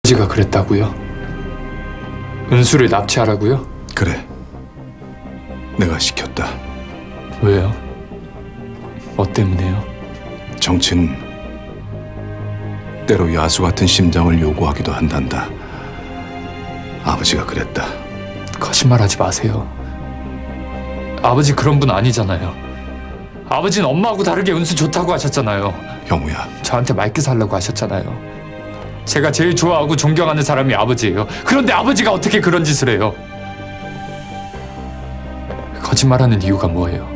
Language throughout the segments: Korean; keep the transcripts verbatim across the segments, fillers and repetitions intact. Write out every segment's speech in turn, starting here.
아버지가 그랬다고요? 은수를 납치하라고요? 그래. 내가 시켰다. 왜요? 뭐 때문에요? 정치는 때로 야수 같은 심장을 요구하기도 한단다. 아버지가 그랬다. 거짓말하지 마세요. 아버지 그런 분 아니잖아요. 아버지는 엄마하고 다르게 은수 좋다고 하셨잖아요. 형우야. 저한테 맑게 살라고 하셨잖아요. 제가 제일 좋아하고 존경하는 사람이 아버지예요. 그런데 아버지가 어떻게 그런 짓을 해요? 거짓말하는 이유가 뭐예요?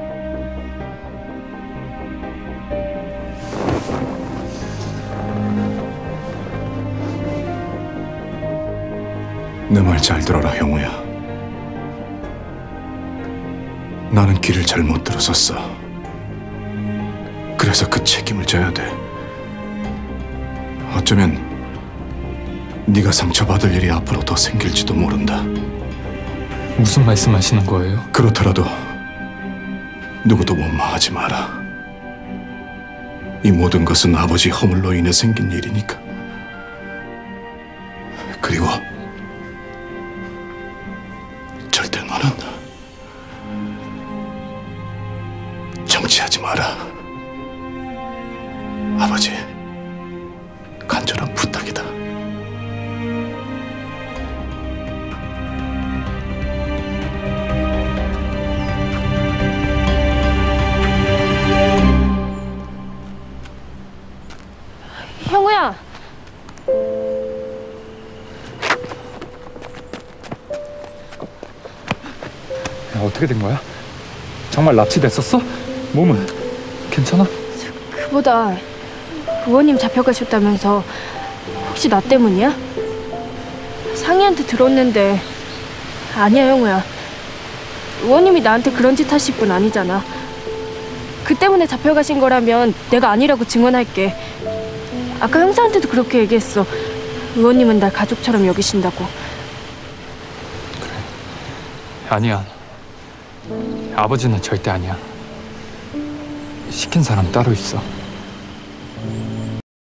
내 말 잘 들어라, 형우야. 나는 길을 잘못 들어섰어. 그래서 그 책임을 져야 돼. 어쩌면 네가 상처받을 일이 앞으로 더 생길지도 모른다. 무슨 말씀하시는 거예요? 그렇더라도 누구도 원망하지 마라. 이 모든 것은 아버지 허물로 인해 생긴 일이니까. 그리고 절대 너는 정치하지 마라. 아버지, 간절한 부탁이다. 형우야. 야, 어떻게 된 거야? 정말 납치됐었어? 몸은 괜찮아? 그보다 의원님 잡혀가셨다면서 혹시 나 때문이야? 상희한테 들었는데 아니야 형우야. 의원님이 나한테 그런 짓 하실 분 아니잖아. 그 때문에 잡혀가신 거라면 내가 아니라고 증언할게. 아까 형사한테도 그렇게 얘기했어. 의원님은 날 가족처럼 여기신다고. 아니야. 아버지는 절대 아니야. 시킨 사람 따로 있어.